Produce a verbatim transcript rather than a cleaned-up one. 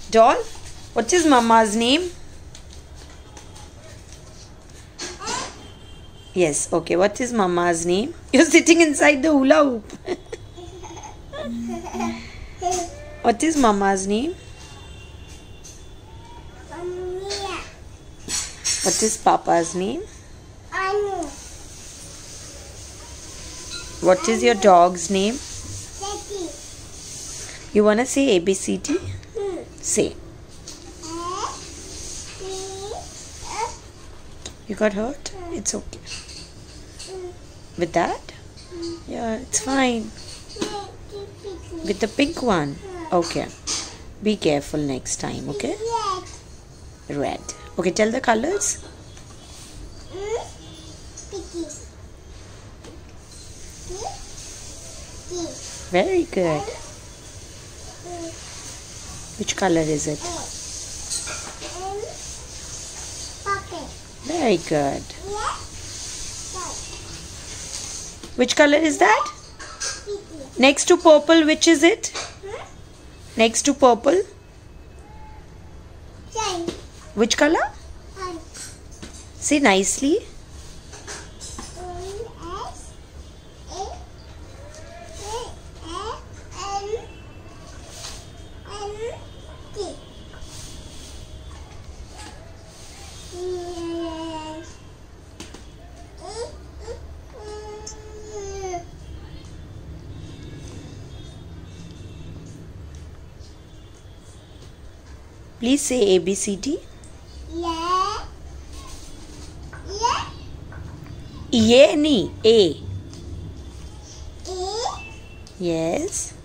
Doll, what is Mama's name? Yes, okay. What is Mama's name? You're sitting inside the hula hoop. What is Mama's name? What is Papa's name? Anu. What is your dog's name? Daddy. You wanna say A B C D? Hmm. Say. You got hurt? It's okay. With that? Yeah, it's fine. With the pink one? Okay. Be careful next time, okay? Red. Okay, tell the colors. Very good. Which color is it? Very good. Which color is that? Next to purple, which is it? Next to purple? Which color? Say nicely. Please say A B C D. Yeah. Yeah. Yeah, ni A. A. Yes.